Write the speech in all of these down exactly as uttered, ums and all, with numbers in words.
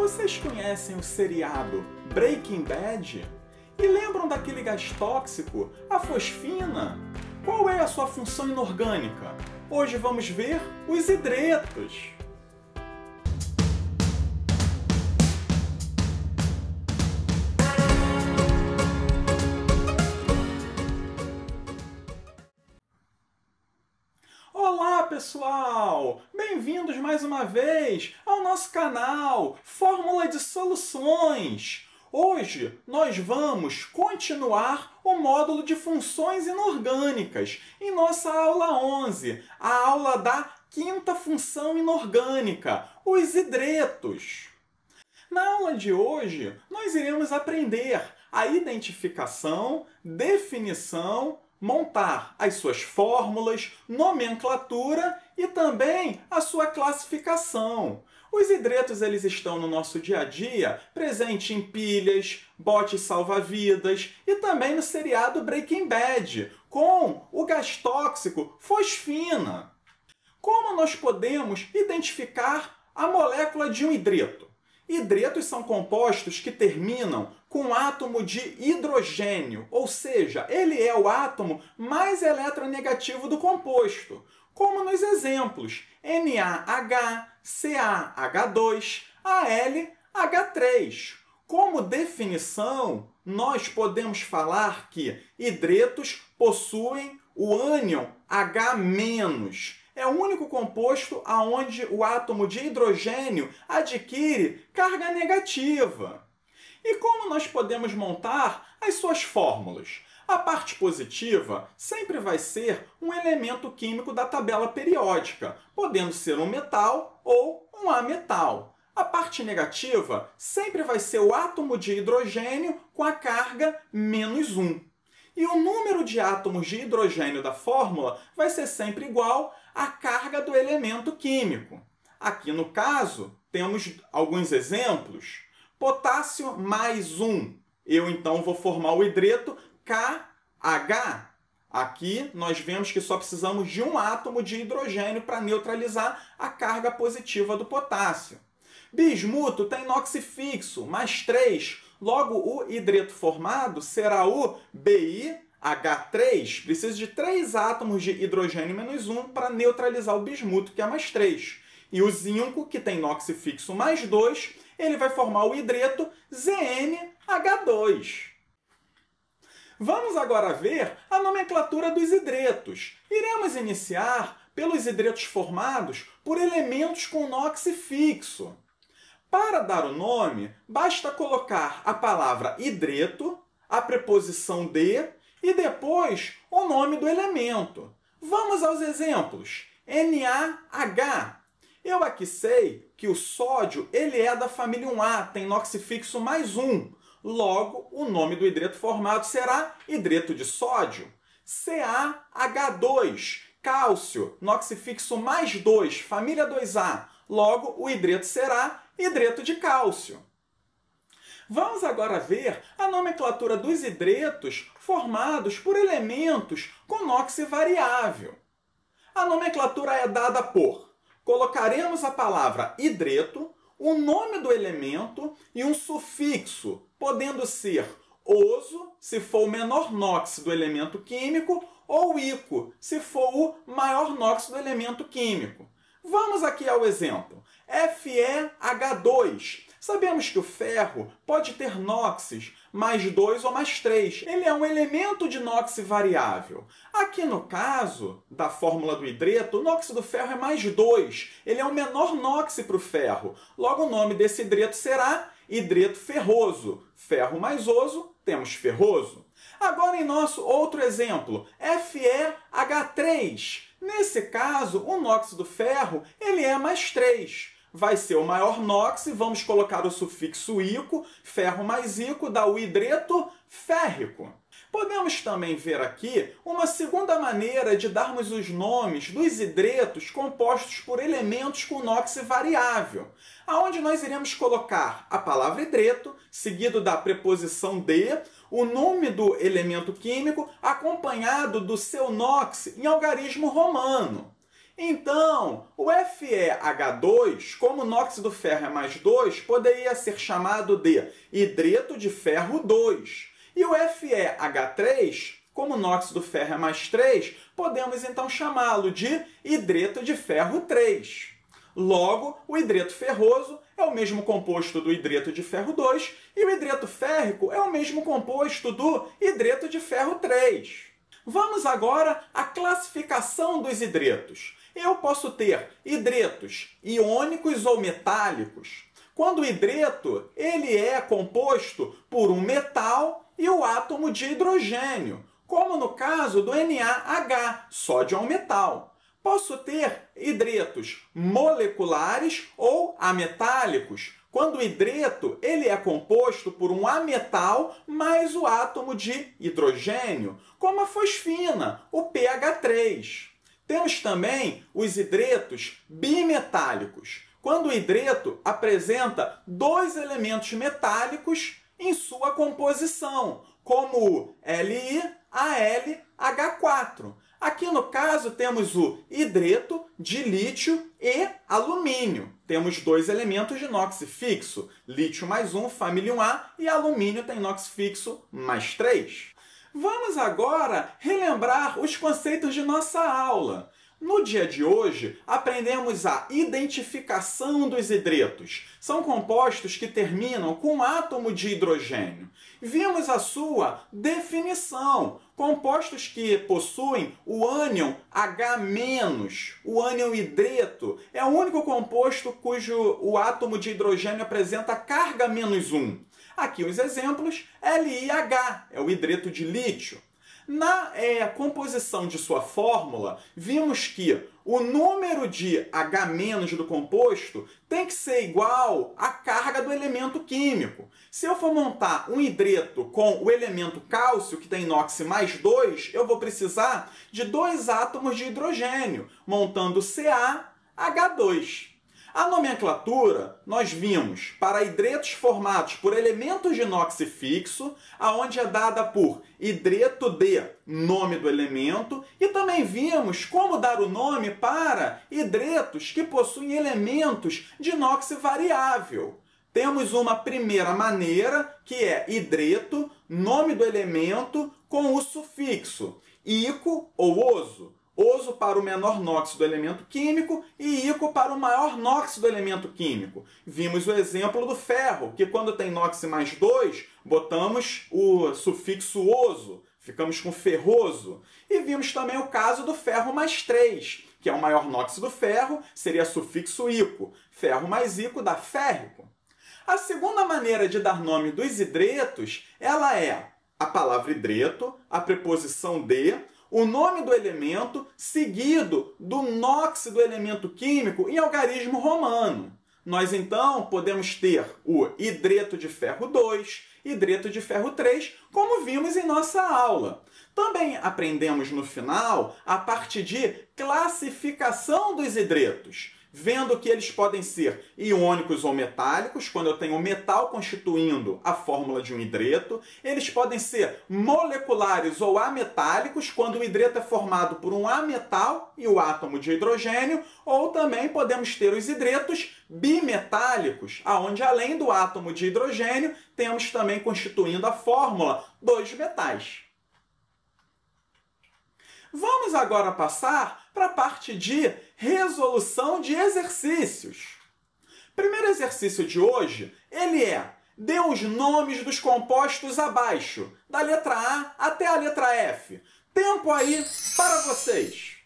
Vocês conhecem o seriado Breaking Bad? E lembram daquele gás tóxico, a fosfina? Qual é a sua função inorgânica? Hoje vamos ver os hidretos. Olá pessoal! Bem-vindos mais uma vez ao nosso canal Fórmula de Soluções! Hoje nós vamos continuar o módulo de funções inorgânicas em nossa aula onze, a aula da quinta função inorgânica, os hidretos. Na aula de hoje nós iremos aprender a identificação, definição, montar as suas fórmulas, nomenclatura e também a sua classificação. Os hidretos eles estão no nosso dia a dia, presente em pilhas, botes salva-vidas e também no seriado Breaking Bad, com o gás tóxico fosfina. Como nós podemos identificar a molécula de um hidreto? Hidretos são compostos que terminam com átomo de hidrogênio, ou seja, ele é o átomo mais eletronegativo do composto, como nos exemplos N A H, C A H dois, A L H três. Como definição, nós podemos falar que hidretos possuem o ânion H menos. É o único composto onde o átomo de hidrogênio adquire carga negativa. E como nós podemos montar as suas fórmulas? A parte positiva sempre vai ser um elemento químico da tabela periódica, podendo ser um metal ou um ametal. A parte negativa sempre vai ser o átomo de hidrogênio com a carga menos um. E o número de átomos de hidrogênio da fórmula vai ser sempre igual à carga do elemento químico. Aqui no caso, temos alguns exemplos. Potássio mais um. Eu então vou formar o hidreto K H. Aqui nós vemos que só precisamos de um átomo de hidrogênio para neutralizar a carga positiva do potássio. Bismuto tem NOx fixo, mais três. Logo, o hidreto formado será o B I H três. Preciso de três átomos de hidrogênio menos um para neutralizar o bismuto, que é mais três. E o zinco, que tem NOx fixo mais dois, ele vai formar o hidreto Z N H dois. Vamos agora ver a nomenclatura dos hidretos. Iremos iniciar pelos hidretos formados por elementos com NOx fixo. Para dar o nome, basta colocar a palavra hidreto, a preposição de e depois o nome do elemento. Vamos aos exemplos. N A H. Eu aqui sei que o sódio ele é da família um A, tem NOx fixo mais um. Logo, o nome do hidreto formado será hidreto de sódio. C A H dois. Cálcio, NOx fixo mais dois, família dois A. Logo, o hidreto será hidreto de cálcio. Vamos agora ver a nomenclatura dos hidretos formados por elementos com NOx variável. A nomenclatura é dada por: colocaremos a palavra hidreto, o nome do elemento e um sufixo, podendo ser oso, se for o menor NOx do elemento químico, ou ico, se for o maior NOx do elemento químico. Vamos aqui ao exemplo. F E H dois. Sabemos que o ferro pode ter NOxes mais dois ou mais três. Ele é um elemento de NOx variável. Aqui no caso da fórmula do hidreto, o NOx do ferro é mais dois. Ele é o menor NOx para o ferro. Logo, o nome desse hidreto será hidreto ferroso. Ferro mais oso, temos ferroso. Agora, em nosso outro exemplo, F E H três. Nesse caso, o NOx do ferro ele é mais três. Vai ser o maior NOx e vamos colocar o sufixo ico, ferro mais ico, dá o hidreto férrico. Podemos também ver aqui uma segunda maneira de darmos os nomes dos hidretos compostos por elementos com NOx variável, aonde nós iremos colocar a palavra hidreto, seguido da preposição de, o nome do elemento químico, acompanhado do seu NOx em algarismo romano. Então, o F e H dois, como o nóxido do ferro é mais dois, poderia ser chamado de hidreto de ferro dois. E o F e H três, como o nóxido do ferro é mais três, podemos então chamá-lo de hidreto de ferro três. Logo, o hidreto ferroso é o mesmo composto do hidreto de ferro dois e o hidreto férrico é o mesmo composto do hidreto de ferro três. Vamos agora à classificação dos hidretos. Eu posso ter hidretos iônicos ou metálicos. Quando o hidreto ele é composto por um metal e o átomo de hidrogênio, como no caso do N A H, sódio é um metal. Posso ter hidretos moleculares ou ametálicos, quando o hidreto ele é composto por um ametal mais o átomo de hidrogênio, como a fosfina, o P H três. Temos também os hidretos bimetálicos, quando o hidreto apresenta dois elementos metálicos em sua composição, como o L I A L H quatro. Aqui, no caso, temos o hidreto de lítio e alumínio. Temos dois elementos de inox fixo, lítio mais um, família um A, e alumínio tem inox fixo mais três. Vamos agora relembrar os conceitos de nossa aula. No dia de hoje, aprendemos a identificação dos hidretos. São compostos que terminam com átomo de hidrogênio. Vimos a sua definição. Compostos que possuem o ânion H menos, o ânion hidreto, é o único composto cujo o átomo de hidrogênio apresenta carga menos um. Aqui os exemplos, L I H, é o hidreto de lítio. Na é, composição de sua fórmula, vimos que o número de H- do composto tem que ser igual à carga do elemento químico. Se eu for montar um hidreto com o elemento cálcio, que tem inox mais dois, eu vou precisar de dois átomos de hidrogênio, montando C A H dois. A nomenclatura nós vimos para hidretos formados por elementos de inox fixo, aonde é dada por hidreto de nome do elemento, e também vimos como dar o nome para hidretos que possuem elementos de inox variável. Temos uma primeira maneira, que é hidreto, nome do elemento, com o sufixo ico ou oso. Oso para o menor nóx do elemento químico e ico para o maior nóx do elemento químico. Vimos o exemplo do ferro, que quando tem nóx mais dois, botamos o sufixo oso, ficamos com ferroso. E vimos também o caso do ferro mais três, que é o maior nóx do ferro, seria sufixo ico. Ferro mais ico dá férrico. A segunda maneira de dar nome dos hidretos, ela é a palavra hidreto, a preposição de, o nome do elemento seguido do nóx do elemento químico em algarismo romano. Nós, então, podemos ter o hidreto de ferro dois, hidreto de ferro três, como vimos em nossa aula. Também aprendemos no final a parte de classificação dos hidretos, vendo que eles podem ser iônicos ou metálicos, quando eu tenho metal constituindo a fórmula de um hidreto. Eles podem ser moleculares ou ametálicos, quando o hidreto é formado por um ametal e o átomo de hidrogênio. Ou também podemos ter os hidretos bimetálicos, onde além do átomo de hidrogênio, temos também constituindo a fórmula dois metais. Vamos agora passar para a parte de resolução de exercícios. Primeiro exercício de hoje, ele é: dê os nomes dos compostos abaixo, da letra A até a letra F. Tempo aí para vocês.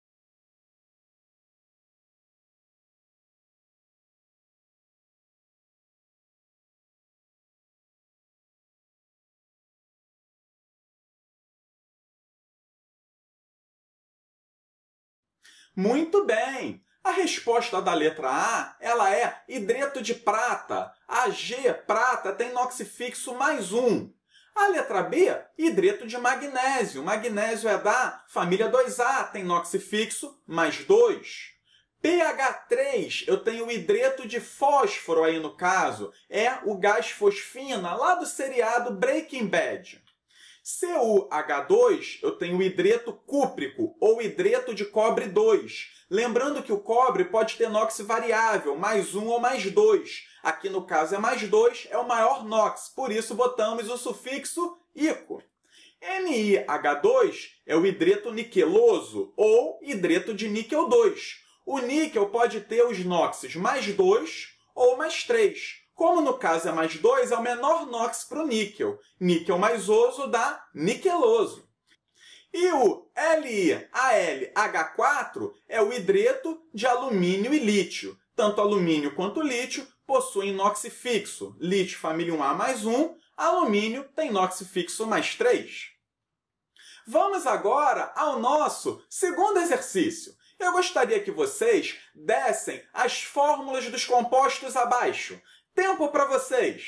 Muito bem! A resposta da letra A, ela é hidreto de prata. A G, prata, tem inox fixo mais um. A letra B, hidreto de magnésio. Magnésio é da família dois A, tem inox fixo mais dois. P H três, eu tenho o hidreto de fósforo aí no caso. É o gás fosfina, lá do seriado Breaking Bad. C U H dois, eu tenho o hidreto cúprico, ou hidreto de cobre dois. Lembrando que o cobre pode ter NOx variável, mais um ou mais dois. Aqui no caso é mais dois, é o maior NOx, por isso botamos o sufixo ico. N i H dois é o hidreto niqueloso, ou hidreto de níquel dois. O níquel pode ter os NOxes mais dois ou mais três. Como no caso é mais dois, é o menor NOx para o níquel. Níquel mais oso dá niqueloso. E o L i A L H quatro é o hidreto de alumínio e lítio. Tanto alumínio quanto lítio possuem NOx fixo. Lítio família um A mais um, alumínio tem NOx fixo mais três. Vamos agora ao nosso segundo exercício. Eu gostaria que vocês dessem as fórmulas dos compostos abaixo. Tempo para vocês!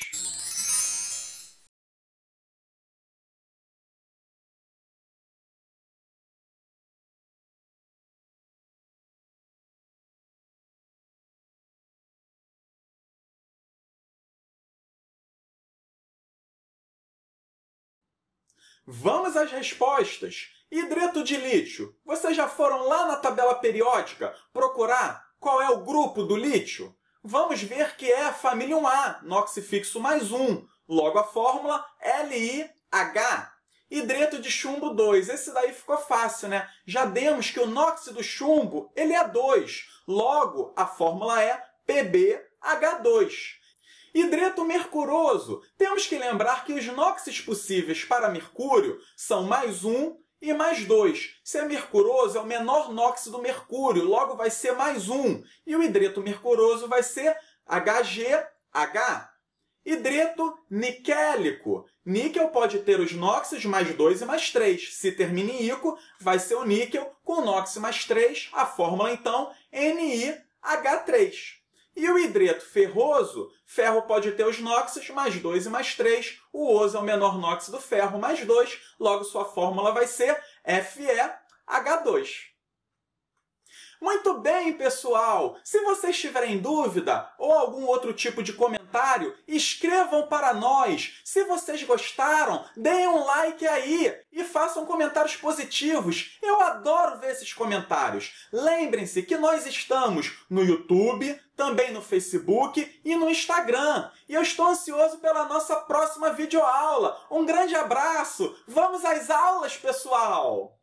Vamos às respostas. Hidreto de lítio. Vocês já foram lá na tabela periódica procurar qual é o grupo do lítio? Vamos ver que é a família um A, NOx fixo mais um. Logo a fórmula L i H. Hidreto de chumbo dois. Esse daí ficou fácil, né? Já demos que o NOx do chumbo ele é dois. Logo, a fórmula é P b H dois. Hidreto mercuroso. Temos que lembrar que os NOxes possíveis para mercúrio são mais um e mais dois. Se é mercuroso, é o menor NOx do mercúrio, logo vai ser mais um. E o hidreto mercuroso vai ser H G H. Hidreto niquélico. Níquel pode ter os NOxes mais dois e mais três. Se termina em ico, vai ser o níquel com NOx mais três. A fórmula, então, N i H três. E o hidreto ferroso, ferro pode ter os NOxes mais dois e mais três. O oso é o menor NOx do ferro, mais dois. Logo, sua fórmula vai ser F e H dois. Muito bem, pessoal! Se vocês tiverem dúvida ou algum outro tipo de comentário, escrevam para nós. Se vocês gostaram, deem um like aí e façam comentários positivos. Eu adoro ver esses comentários. Lembrem-se que nós estamos no YouTube, também no Facebook e no Instagram. E eu estou ansioso pela nossa próxima videoaula. Um grande abraço! Vamos às aulas, pessoal!